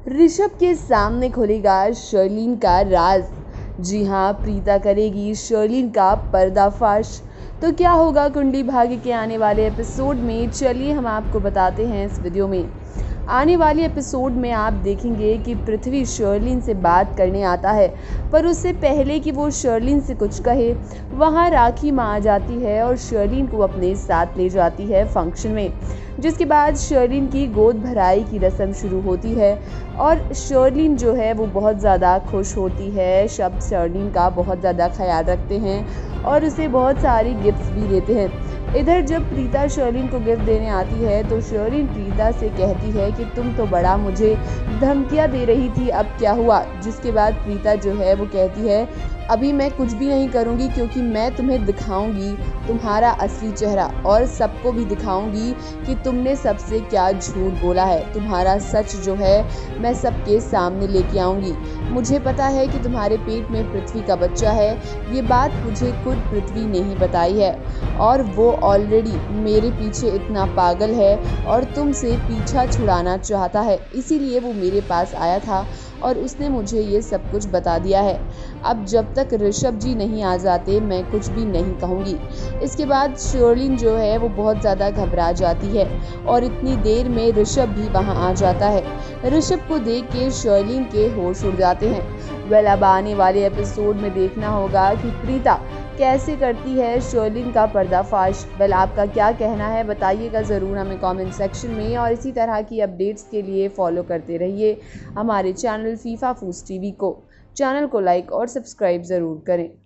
ऋषभ के सामने खुलेगा शर्लिन का राज। जी हाँ, प्रीता करेगी शर्लिन का पर्दाफाश। तो क्या होगा कुंडली भाग्य के आने वाले एपिसोड में, चलिए हम आपको बताते हैं इस वीडियो में। आने वाले एपिसोड में आप देखेंगे कि पृथ्वी शर्लिन से बात करने आता है, पर उससे पहले कि वो शर्लिन से कुछ कहे, वहाँ राखी माँ आ जाती है और शर्लिन को अपने साथ ले जाती है फंक्शन में। जिसके बाद शर्लिन की गोद भराई की रस्म शुरू होती है और शर्लिन जो है वो बहुत ज़्यादा खुश होती है। सब शर्लिन का बहुत ज़्यादा ख्याल रखते हैं और उसे बहुत सारी गिफ्ट्स भी देते हैं। इधर जब प्रीता शर्लिन को गिफ्ट देने आती है तो शर्लिन प्रीता से कहती है कि तुम तो बड़ा मुझे धमकियाँ दे रही थी, अब क्या हुआ। जिसके बाद प्रीता जो है वो कहती है अभी मैं कुछ भी नहीं करूँगी, क्योंकि मैं तुम्हें दिखाऊंगी तुम्हारा असली चेहरा और सबको भी दिखाऊंगी कि तुमने सबसे क्या झूठ बोला है। तुम्हारा सच जो है मैं सबके सामने लेके आऊँगी। मुझे पता है कि तुम्हारे पेट में पृथ्वी का बच्चा है। ये बात मुझे खुद पृथ्वी ने ही बताई है और वो ऑलरेडी मेरे पीछे इतना पागल है और तुमसे पीछा छुड़ाना चाहता है, इसीलिए वो मेरे पास आया था और उसने मुझे ये सब कुछ बता दिया है। अब जब तक ऋषभ जी नहीं आ जाते मैं कुछ भी नहीं कहूँगी। इसके बाद शर्लिन जो है वो बहुत ज़्यादा घबरा जाती है और इतनी देर में ऋषभ भी वहाँ आ जाता है। ऋषभ को देख के शर्लिन के होश उड़ जाते हैं। अब आने वाले एपिसोड में देखना होगा कि प्रीता कैसे करती है शर्लिन का पर्दाफाश। आपका क्या कहना है बताइएगा ज़रूर हमें कमेंट सेक्शन में, और इसी तरह की अपडेट्स के लिए फॉलो करते रहिए हमारे चैनल फीफा फूड्स टीवी को। चैनल को लाइक और सब्सक्राइब ज़रूर करें।